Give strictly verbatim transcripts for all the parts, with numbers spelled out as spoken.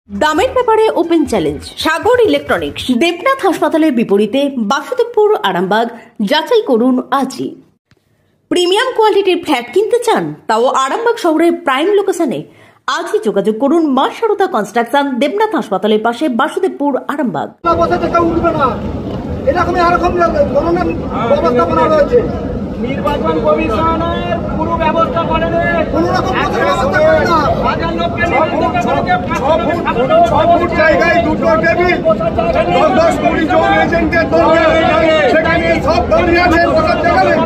দামের ব্যাপারে open challenge Sagar electronics. Debnath হাসপাতালের বিপরীতে বাসুদেবপুর, আরামবাগ। যাচাই করুন আজই। প্রিমিয়াম কোয়ালিটির ফ্ল্যাট কিনতে চান, তাও আরামবাগ শহরের প্রাইম লোকেশনে? আজই যোগাযোগ করুন মা সারদা কনস্ট্রাকশন, দেবনাথ হাসপাতালের পাশে, বাসুদেবপুর, আরামবাগ। নির্বাচন কমিশনের পুরো ব্যবস্থা করে কোন রকম ব্যবস্থা করে না। হাজার লোককে জায়গায় দুটো টেবিল, দশ দশ কুড়ি জন এজেন্টের দরকার, সেখানে সব দাঁড়িয়ে আছে বসার জায়গা নেই।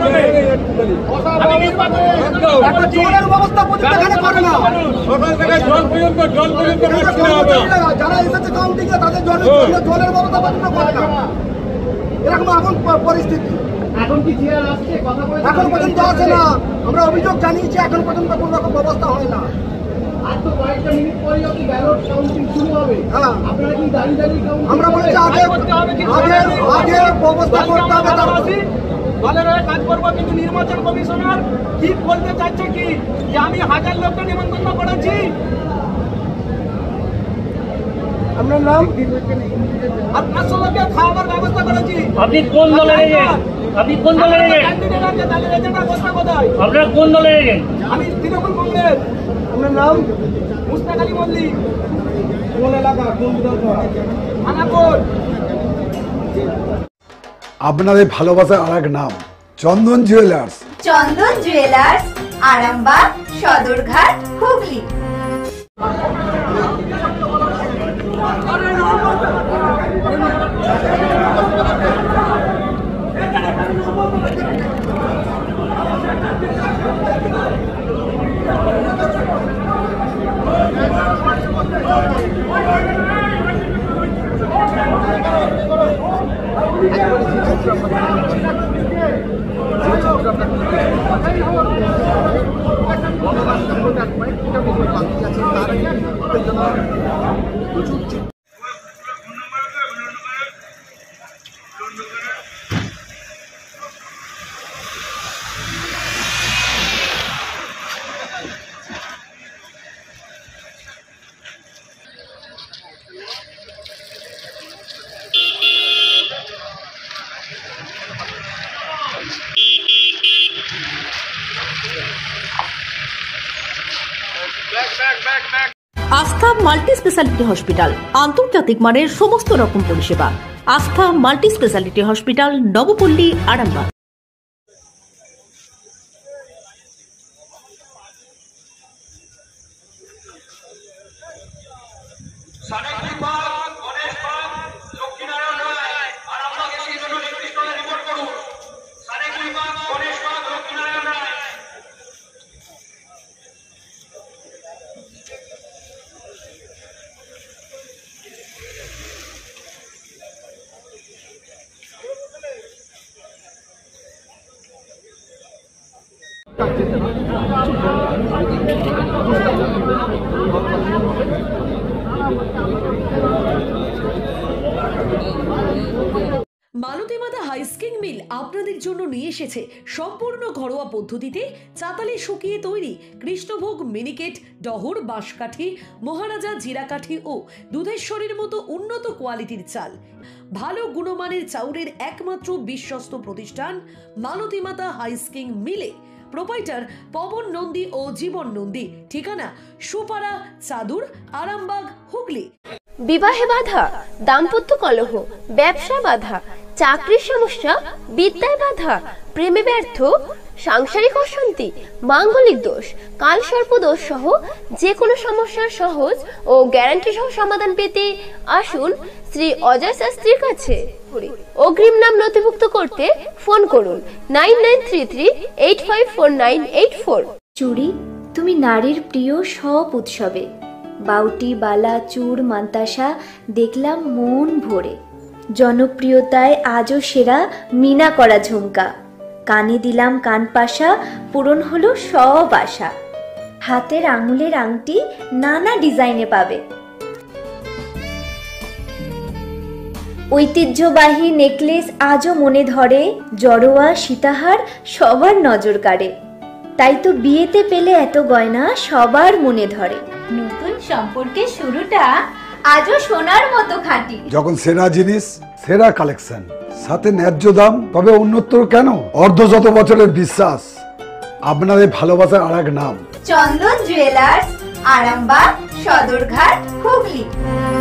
একটা জলের ব্যবস্থা প্রত্যেকখানে করে না। সকাল থেকে জল পর্যন্ত জল পর্যন্ত যারা এসেছে কাউন্টিংয়ে তাদের জলের জলের ব্যবস্থা পর্যন্ত করে না। এরকম এখন পরিস্থিতি। এখন কি জিআর আসছে? কথা বলে এখন পর্যন্ত আসে না। আমরা অভিযোগ জানিয়েছি, এখন পর্যন্ত কোনো রকম ব্যবস্থা হয় না। আর তো কয়েকটা মিনিট পরে কি ব্যালট কাউন্টিং শুরু হবে। হ্যাঁ, আপনারা কি দাঁড়িয়ে দাঁড়িয়ে কাউন্টিং? আমরা বলেছি আগে আগে আগে ব্যবস্থা করতে হবে, তারপর দলের হয়ে কাজ করবো। কিন্তু নির্বাচন কমিশনার কি বলতে চাচ্ছে কি যে আমি হাজার লোককে নিমন্ত্রণ করেছি। আপনার নাম? আপনার সবাইকে খাওয়াবার ব্যবস্থা করেছি। আপনি কোন দলের এজেন্ট? আপনি কোন দলের এজেন্ট? ক্যান্ডিডেট আছে, দলের এজেন্টরা বসে কোথায়? আপনারা কোন দলের এজেন্ট? আমি তৃণমূল কংগ্রেস। আপনার নাম? মুস্তাক আলী মল্লিক। কোন এলাকা? কোন বিধানসভা? থানাকোট। আপনাদের ভালোবাসার আরেক নাম Chandan jewellers. Chandan jewellers, Arambagh, Sadarghat, Hooghly. Astha multi speciality hospital, আন্তর্জাতিক মানের সমস্ত রকম পরিষেবা। Astha multi speciality hospital, Nabapally, Arambagh. Malatimata husking mill আপনাদের জন্য নিয়ে এসেছে সম্পূর্ণ ঘরোয়া পদ্ধতিতে চাতালে শুকিয়ে তৈরি কৃষ্ণভোগ মিনিকেট, ডহর, বাঁশকাঠি, মহারাজা জিরাকাঠি ও দুধেশ্বরীর মতো উন্নত কোয়ালিটির চাল। ভালো গুণমানের চাউলের একমাত্র বিশ্বস্ত প্রতিষ্ঠান মালতীমাতা হাইস্কিং মিলে। প্রোপাইটার পবন নন্দী ও জীবন নন্দী। ঠিকানা সুপারা, চাদুর, আরামবাগ, হুগলি। বিবাহে বাধা, দাম্পত্য কলহ, ব্যবসা বাধা, চাকরির সমস্যা, বিদ্যায় বাধা, প্রেমে ব্যর্থ, সাংসারিক অশান্তি, মাঙ্গলিক দোষ, কালসর্প দোষ সহ যে কোনো সমস্যার সহজ ও গ্যারান্টি সহ সমাধান পেতে আসুন শ্রী অজয় শাস্ত্রীর কাছে। অগ্রিম নাম নথিভুক্ত করতে ফোন করুন nine nine three three eight five four nine eight four. চুড়ি, তুমি নারীর প্রিয় সব উৎসবে। বাউটি, বালা, চূড়, মান্তাসা দেখলাম মন ভরে। জনপ্রিয়তায় আজও সেরা মিনা করা ঝুমকা। কানে দিলাম কানপাশা, পূরণ হলো সব আশা। হাতের আঙুলের আংটি নানা ডিজাইনে পাবে। ঐতিহ্যবাহী নেকলেস আজও মনে ধরে, জড়োয়া সীতাহার সবার নজর কাড়ে। তাই তো বিয়েতে পেলে এত গয়না সবার মনে ধরে। নতুন সম্পর্কের শুরুটা আজও সোনার মতো খাঁটি। যখন সেরা জিনিস, সেরা কালেকশন, সাথে ন্যায্য দাম, তবে উন্নতর কেন? অর্ধ শত বছরের বিশ্বাস, আপনাদের ভালোবাসার আর এক নাম চন্দন জুয়েলার্স, আরামবাগ, সদরঘাট, হুগলি।